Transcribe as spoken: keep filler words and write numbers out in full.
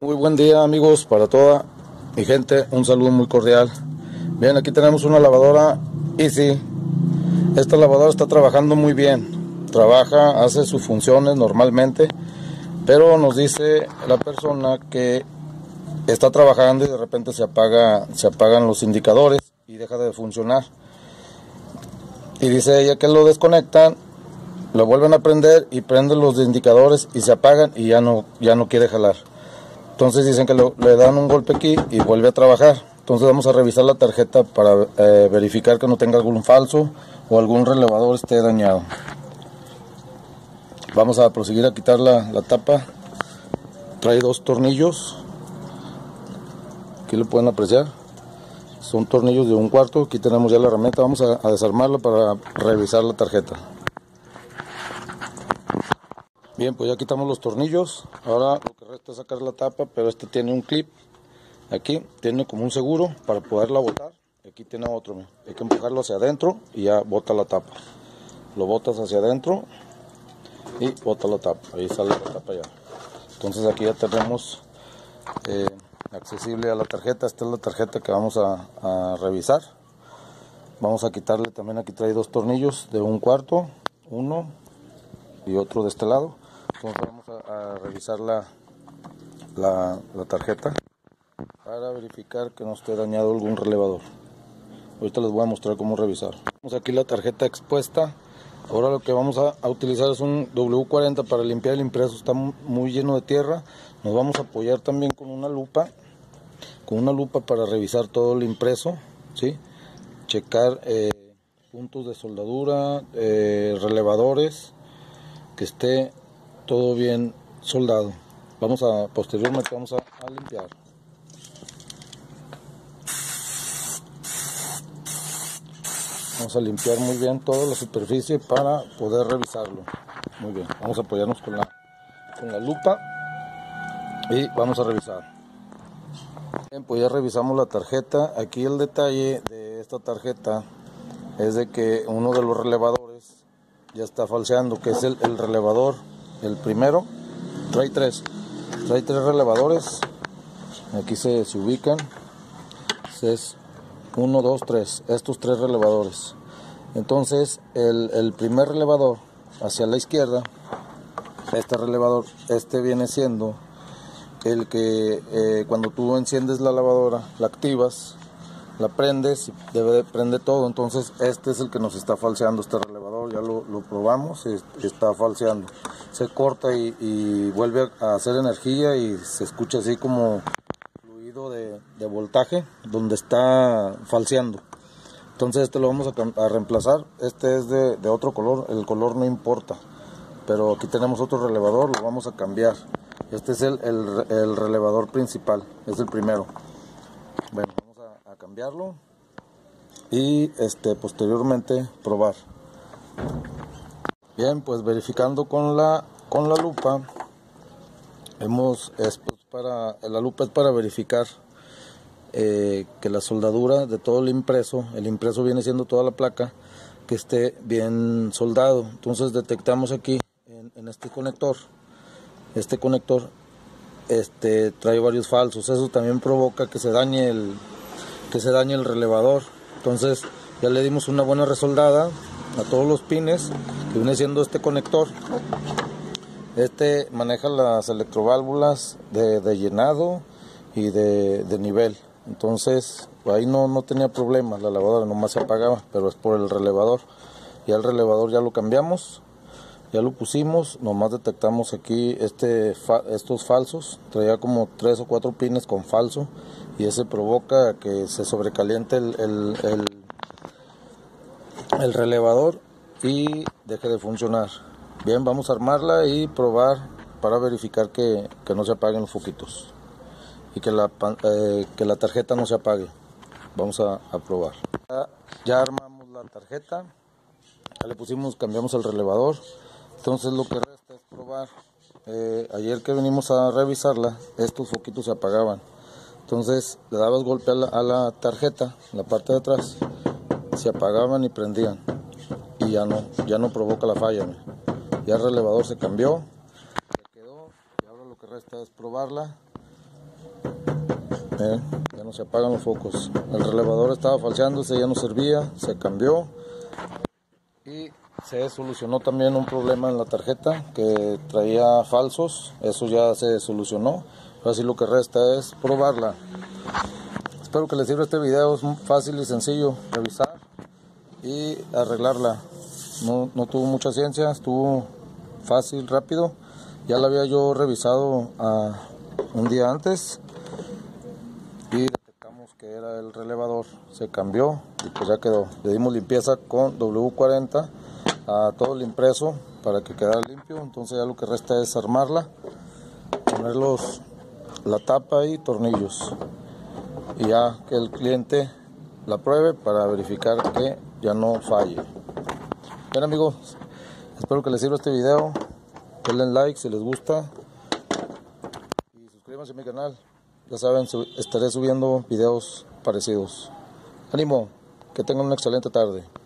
Muy buen día, amigos, para toda mi gente, un saludo muy cordial. Bien, aquí tenemos una lavadora Easy. Esta lavadora está trabajando muy bien, trabaja, hace sus funciones normalmente, pero nos dice la persona que está trabajando y de repente se apaga, se apagan los indicadores y deja de funcionar. Y dice ella que lo desconectan, lo vuelven a prender y prenden los indicadores y se apagan y ya no, ya no quiere jalar. Entonces dicen que lo, le dan un golpe aquí y vuelve a trabajar. Entonces vamos a revisar la tarjeta para eh, verificar que no tenga algún falso o algún relevador esté dañado. Vamos a proseguir a quitar la, la tapa. Trae dos tornillos. Aquí lo pueden apreciar. Son tornillos de un cuarto. Aquí tenemos ya la herramienta. Vamos a, a desarmarlo para revisar la tarjeta. Bien, pues ya quitamos los tornillos. Ahora lo que resta es sacar la tapa, pero este tiene un clip. Aquí tiene como un seguro para poderla botar. Aquí tiene otro. Hay que empujarlo hacia adentro y ya bota la tapa. Lo botas hacia adentro y bota la tapa. Ahí sale la tapa ya. Entonces aquí ya tenemos eh, accesible a la tarjeta. Esta es la tarjeta que vamos a, a revisar. Vamos a quitarle también, aquí trae dos tornillos de un cuarto, uno y otro de este lado. Entonces vamos a, a revisar la, la, la tarjeta para verificar que no esté dañado algún relevador. Ahorita les voy a mostrar cómo revisar. Tenemos aquí la tarjeta expuesta. Ahora lo que vamos a, a utilizar es un doble u cuarenta para limpiar el impreso. Está muy lleno de tierra. Nos vamos a apoyar también con una lupa, con una lupa para revisar todo el impreso, ¿sí? Checar eh, puntos de soldadura, eh, relevadores, que esté todo bien soldado. Vamos a posteriormente vamos a, a limpiar. Vamos a limpiar muy bien toda la superficie para poder revisarlo. Muy bien, vamos a apoyarnos con la, con la lupa y vamos a revisar. Bien, pues ya revisamos la tarjeta. Aquí el detalle de esta tarjeta es de que uno de los relevadores ya está falseando, que es el, el relevador, el primero. Trae tres, trae tres relevadores. Aquí se, se ubican. Es uno, dos, tres, estos tres relevadores. Entonces el, el primer relevador hacia la izquierda, este relevador, este viene siendo el que eh, cuando tú enciendes la lavadora, la activas, la prendes, debe de prender todo. Entonces este es el que nos está falseando, este relevador. Ya lo, lo probamos y está falseando. Se corta y, y vuelve a hacer energía y se escucha así como De, de voltaje donde está falseando. Entonces este lo vamos a, a reemplazar. Este es de, de otro color, el color no importa, pero aquí tenemos otro relevador, lo vamos a cambiar. Este es el, el, el relevador principal, es el primero. Bueno, vamos a, a cambiarlo y este posteriormente probar. Bien, pues verificando con la con la lupa, hemos es, para la lupa es para verificar eh, que la soldadura de todo el impreso, el impreso viene siendo toda la placa, que esté bien soldado. Entonces detectamos aquí en, en este conector, este conector este trae varios falsos. Eso también provoca que se dañe el que se dañe el relevador. Entonces ya le dimos una buena resoldada a todos los pines, que viene siendo este conector. Este maneja las electroválvulas de, de llenado y de, de nivel. Entonces ahí no, no tenía problemas, la lavadora nomás se apagaba, pero es por el relevador. Ya el relevador ya lo cambiamos, ya lo pusimos, nomás detectamos aquí este, estos falsos. Traía como tres o cuatro pines con falso y ese provoca que se sobrecaliente el, el, el, el relevador y deje de funcionar. Bien, vamos a armarla y probar para verificar que, que no se apaguen los foquitos y que la, eh, que la tarjeta no se apague. Vamos a, a probar. Ya, ya armamos la tarjeta, ya le pusimos, cambiamos el relevador. Entonces lo que resta es probar. Eh, ayer que venimos a revisarla, estos foquitos se apagaban. Entonces le dabas golpe a la, a la tarjeta, en la parte de atrás, se apagaban y prendían. Y ya no, ya no provoca la falla. ¿no? Ya el relevador se cambió, se quedó y ahora lo que resta es probarla Miren, ya no se apagan los focos. El relevador estaba falseándose, ya no servía, se cambió. Y se solucionó también un problema en la tarjeta que traía falsos. Eso ya se solucionó. Ahora sí lo que resta es probarla. Espero que les sirva este video. Es muy fácil y sencillo revisar y arreglarla. No, no tuvo mucha ciencia, estuvo fácil, rápido. Ya la había yo revisado uh, un día antes y detectamos que era el relevador. Se cambió y pues ya quedó. Le dimos limpieza con W cuarenta a todo el impreso para que quedara limpio. Entonces ya lo que resta es armarla, poner los, la tapa y tornillos, y ya que el cliente la pruebe para verificar que ya no falle. Bien amigos, espero que les sirva este video. Denle like si les gusta y suscríbanse a mi canal. Ya saben, estaré subiendo videos parecidos. Ánimo, que tengan una excelente tarde.